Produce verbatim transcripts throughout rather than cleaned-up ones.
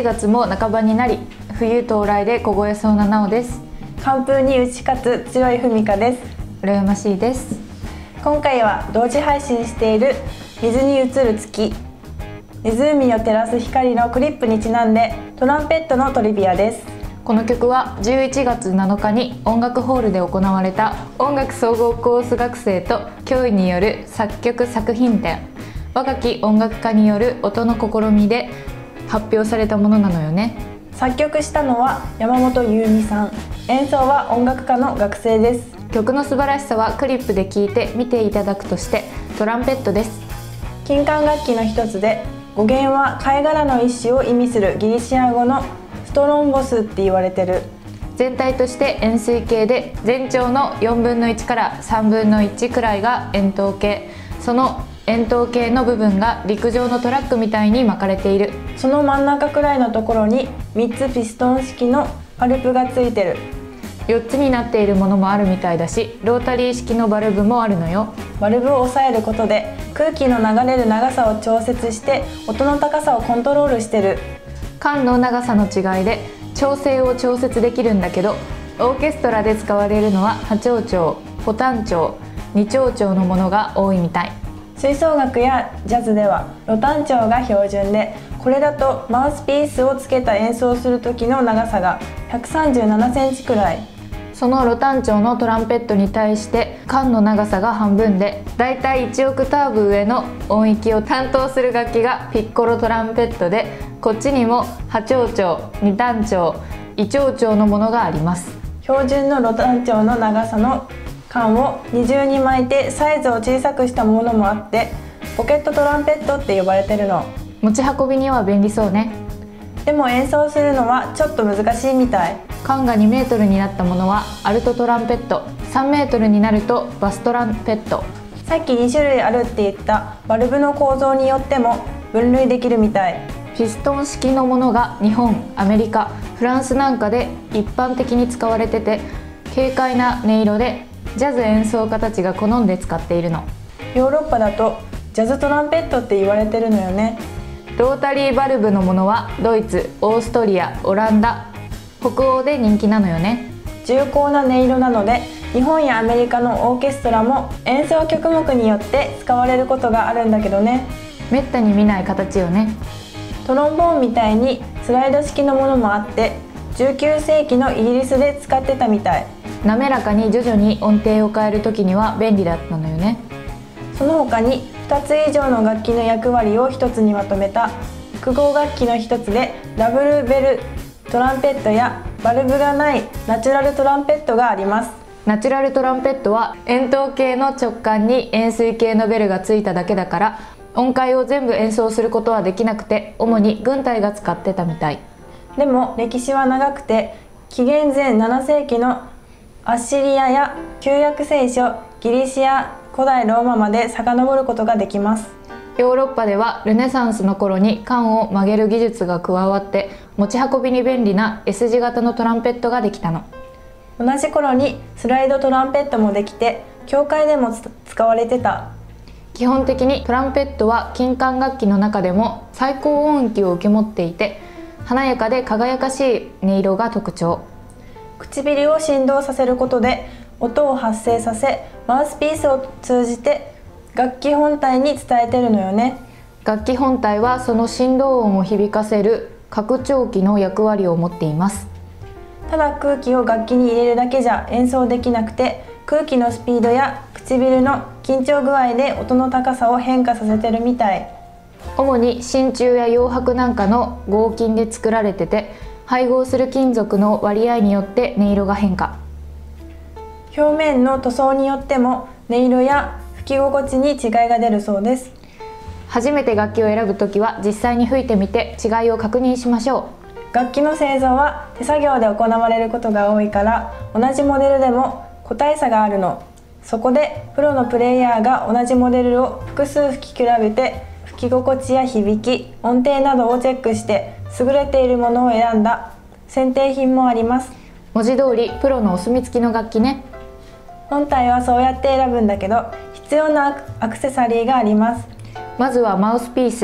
ちがつも半ばになり、冬到来で凍えそうななおです。 寒風に打ち勝つ強いふみかです。 羨ましいです。 今回は同時配信している水に映る月、湖を照らす光のクリップにちなんでトランペットのトリビアです。 この曲はじゅういちがつなのかに音楽ホールで行われた音楽総合コース学生と教員による作曲作品展、若き音楽家による音の試みで発表されたものなのよね。 作曲したのは山本優美さん、演奏は音楽家の学生です。 曲の素晴らしさはクリップで聴いて見ていただくとしてトランペットです。 金管楽器の一つで、語源は貝殻の一種を意味するギリシア語のストロンボスって言われてる。 全体として円錐形で、全長のよんぶんのいちからさんぶんのいちくらいが円筒形、その円筒形の部分が陸上のトラックみたいに巻かれている。 その真ん中くらいのところにみっつピストン式のパルプがついてる。 よっつになっているものもあるみたいだし、ロータリー式のバルブもあるのよ。 バルブを押さえることで空気の流れる長さを調節して音の高さをコントロールしてる。 管の長さの違いで調整を調節できるんだけど、オーケストラで使われるのは波長長、補単長、二長長のものが多いみたい。 吹奏楽やジャズではロ単長が標準で、これだとマウスピースをつけた演奏する時の長さがひゃくさんじゅうななセンチくらい。 そのロ単長のトランペットに対して管の長さが半分で、だいたいいちオクターブ上の音域を担当する楽器がピッコロトランペットで、こっちにも波長長、二単長、異長長のものがあります。 標準のロ単長の長さの管を二重に巻いてサイズを小さくしたものもあって、ポケットトランペットって呼ばれてるの。 持ち運びには便利そうね。 でも演奏するのはちょっと難しいみたい。 管がにメートルになったものはアルトトランペット、さんメートルになるとバストランペット。 さっきにしゅるいあるって言ったバルブの構造によっても分類できるみたい。 ピストン式のものが日本、アメリカ、フランスなんかで一般的に使われてて、軽快な音色でジャズ演奏家たちが好んで使っているの。 ヨーロッパだとジャズトランペットって言われてるのよね。 ロータリーバルブのものはドイツ、オーストリア、オランダ、北欧で人気なのよね。 重厚な音色なので、日本やアメリカのオーケストラも演奏曲目によって使われることがあるんだけどね。 めったに見ない形よね。 トロンボーンみたいにスライド式のものもあって、じゅうきゅうせいきのイギリスで使ってたみたい。 滑らかに徐々に音程を変える時には便利だったのよね。 その他にふたつ以上の楽器の役割をひとつにまとめた複合楽器の一つで、ダブルベルトランペットやバルブがないナチュラルトランペットがあります。 ナチュラルトランペットは円筒形の直管に円錐形のベルがついただけだから、音階を全部演奏することはできなくて、主に軍隊が使ってたみたい。 でも歴史は長くて、紀元前ななせいきのアッシリアや旧約聖書、ギリシア、古代ローマまで遡ることができます。 ヨーロッパではルネサンスの頃に管を曲げる技術が加わって、持ち運びに便利な エス 字型のトランペットができたの。 同じ頃にスライドトランペットもできて、教会でも使われてた。 基本的にトランペットは金管楽器の中でも最高音域を受け持っていて、華やかで輝かしい音色が特徴。 唇を振動させることで音を発生させ、マウスピースを通じて楽器本体に伝えてるのよね。 楽器本体はその振動音を響かせる拡張器の役割を持っています。 ただ空気を楽器に入れるだけじゃ演奏できなくて、空気のスピードや唇の緊張具合で音の高さを変化させてるみたい。 主に真鍮や洋箔なんかの合金で作られてて、配合する金属の割合によって音色が変化。 表面の塗装によっても音色や吹き心地に違いが出るそうです。 初めて楽器を選ぶときは実際に吹いてみて違いを確認しましょう。楽器の製造は手作業で行われることが多いから、同じモデルでも個体差があるの。そこでプロのプレイヤーが同じモデルを複数吹き比べて、吹き心地や響き、音程などをチェックして優れているものを選んだ選定品もあります。 文字通りプロのお墨付きの楽器ね。 本体はそうやって選ぶんだけど、必要なアクセサリーがあります。 まずはマウスピース。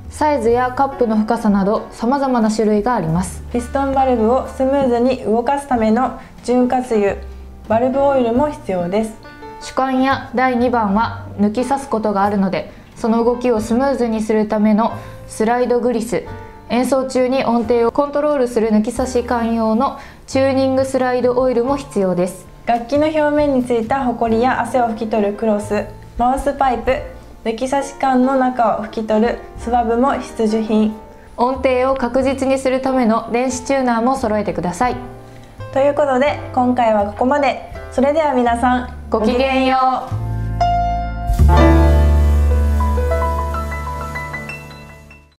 サイズやカップの深さなど様々な種類があります。 ピストンバルブをスムーズに動かすための潤滑油、バルブオイルも必要です。 主管やだいにばんは抜き差すことがあるので、その動きをスムーズにするためのスライドグリス、演奏中に音程をコントロールする抜き差し管用のチューニングスライドオイルも必要です。 楽器の表面についたホコリや汗を拭き取るクロス、マウスパイプ、抜き差し管の中を拭き取るスワブも必需品。 音程を確実にするための電子チューナーも揃えてください。 ということで今回はここまで。それでは皆さんごきげんよう。